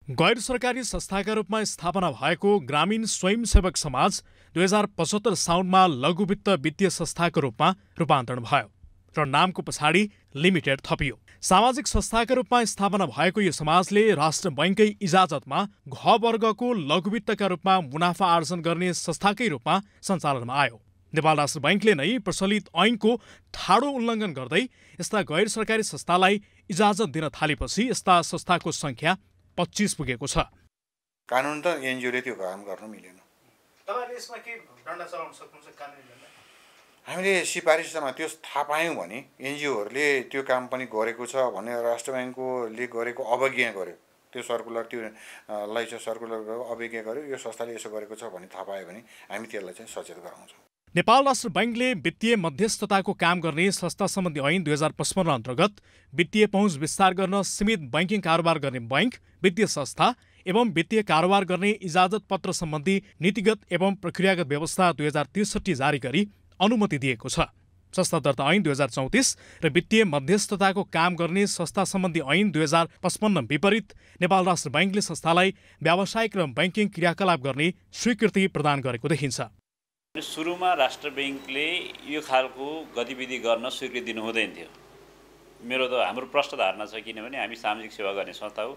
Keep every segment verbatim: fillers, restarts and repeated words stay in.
गैर सरकारी संस्थाका रूपमा स्थापना भएको ग्रामीण स्वयंसेवक समाज दुई हजार पचहत्तर साउनमा लघु वित्त वित्तीय संस्थाको रूपमा रूपान्तरण भयो र नामको पछाडि लिमिटेड थपियो। सामाजिक संस्थाका रूपमा स्थापना भएको यो समाजले राष्ट्र बैंककै इजाजतमा घ वर्गको लघु वित्तका रूपमा मुनाफा आर्जन गर्ने संस्थाकै रूपमा सञ्चालनमा आयो। नेपाल राष्ट्र बैंकले नै प्रचलित ऐनको ठाडो उल्लङ्घन गर्दै यस्ता गैर सरकारी संस्थालाई इजाजत दिन थालेपछि यस्ता संस्थाको संख्या पच्चीस पुगेको छ। कानुन त एनजिओले त्यो काम गर्न मिलेन। तपाईले यसमा के डन्डा चलाउन सक्नुहुन्छ कानुनले? हामीले सिफारिसमा त्यो थाहा पायौँ भने एनजिओहरूले त्यो काम पनि गरेको छ भने राष्ट्र बैंकले गरेको अवज्ञा गर्यो, त्यो सर्कुलर त्यो लाई चाहिँ सर्कुलरको अवज्ञा गर्यो, यो संस्थाले यसो गरेको छ भन्ने थाहा पायो भने हामी त्यसलाई चाहिँ सचेत गराउँछौँ। नेपाल राष्ट्र बैंकले वित्तीय मध्यस्थताको काम गर्ने संस्था सम्बन्धी ऐन दुई हजार पचपन्न अन्तर्गत वित्तीय पहुँच विस्तार गर्न सीमित बैंकिङ कारोबार गर्ने बैंक, वित्तीय संस्था एवं वित्तीय कारोबार गर्ने इजाजत पत्र सम्बन्धी नीतिगत एवं प्रक्रियागत व्यवस्था दुई हजार त्रिसठी जारी गरी अनुमति दिएको छ। संस्था दर्ता ऐन दुई हजार चौतिस र वित्तीय मध्यस्थताको काम गर्ने संस्था सम्बन्धी ऐन दुई हजार पचपन्न विपरीत नेपाल राष्ट्र बैंकले संस्थालाई व्यावसायिक र बैंकिङ क्रियाकलाप गर्ने स्वीकृति प्रदान गरेको देखिन्छ। सुरुमा राष्ट्र बैंकले यो खालको गतिविधि गर्न स्वीकृति दिनु हुँदैन थियो। मेरो त हाम्रो प्रश्न धारणा छ, किनभने हामी सामाजिक सेवा गर्ने संस्था हो,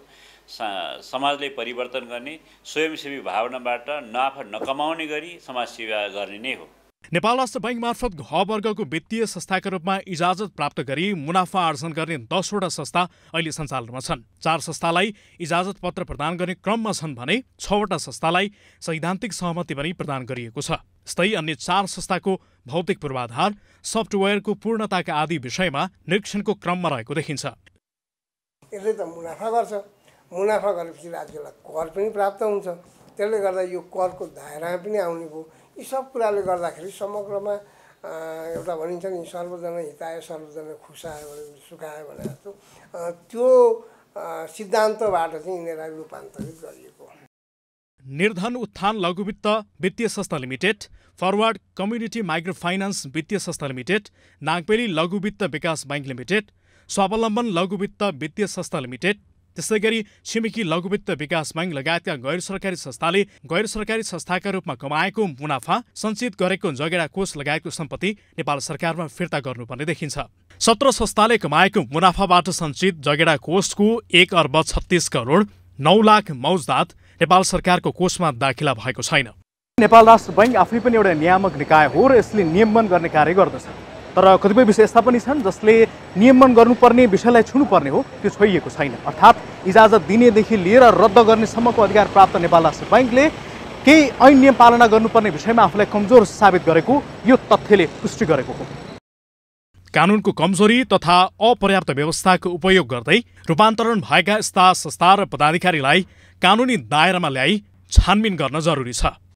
समाजले परिवर्तन गर्ने स्वयंसेवी भावनाबाट नाफा नकमाउने गरी समाज सेवा गर्ने नै हो। नेपाल राष्ट्र बैंक मार्फत घ वर्गको वित्तीय संस्थाका रूपमा इजाजत प्राप्त गरी मुनाफा आर्जन गर्ने दसवटा संस्था अहिले सञ्चालनमा छन्। चार संस्थालाई इजाजत पत्र प्रदान गर्ने क्रममा छन् भने छवटा संस्थालाई सैद्धान्तिक सहमति पनि प्रदान गरिएको छ। यस्तै अन्य चार संस्थाको भौतिक पूर्वाधार, सफ्टवेयरको पूर्णताका आदि विषयमा निरीक्षणको क्रममा रहेको देखिन्छ। यसले त मुनाफा गर्छ, मुनाफा गरेपछि राज्यलाई कर पनि प्राप्त हुन्छ, त्यसले गर्दा यो करको दायरा पनि आउने भयो। यी सब कुराले गर्दाखेरि समग्रमा एउटा भनिन्छ नि सर्वजना हिताय सर्वजना खुसायो भने सुखायो भने जस्तो त्यो सिद्धान्तबाट चाहिँ यिनीहरूलाई रूपान्तरित गरिएको। निर्धन उत्थान लघु वित्त वित्तीय संस्था Limited, Forward Community Micro Finance वित्तीय संस्था लिमिटेड, नागबेली लघु वित्त विकास बैंक लिमिटेड, स्वावलम्बन लघु वित्त वित्तीय संस्था लिमिटेड, त्यसै गरी छिमेकी लघु वित्त विकास बैंक लगायतका गैर सरकारी संस्थाले गैर सरकारी संस्थाका रूपमा कमाएको मुनाफा, सञ्चित गरेको जगेडा कोष लगायतको सम्पत्ति नेपाल सरकारमा फिर्ता गर्नुपर्ने देखिन्छ। सत्र संस्थाले कमाएको मुनाफाबाट सञ्चित जगेडा कोषको एक अर्ब छत्तीस करोड नौ लाख मौजदात नेपाल सरकारको कोषमा दाखिला भएको छैन। नेपाल राष्ट्र बैंक आफै पनि एउटा नियामक निकाय हो र यसले नियमन गर्ने कार्य गर्दछ, तर कतिपय विषय यस्ता पनि छन् जसले नियमन गर्नुपर्ने विषयलाई छुनुपर्ने हो, त्यो छोइएको छैन। अर्थात् इजाजत दिनेदेखि लिएर रद्द गर्नेसम्मको अधिकार प्राप्त नेपाल राष्ट्र बैंकले केही ऐन नियम पालना गर्नुपर्ने विषयमा आफूलाई कमजोर साबित गरेको यो तथ्यले पुष्टि गरेको हो। कानुनको कमजोरी तथा अपर्याप्त व्यवस्थाको उपयोग गर्दै रूपान्तरण भएका यस्ता संस्था र पदाधिकारीलाई कानुनी दायरामा ल्याई छानबिन गर्न जरुरी छ।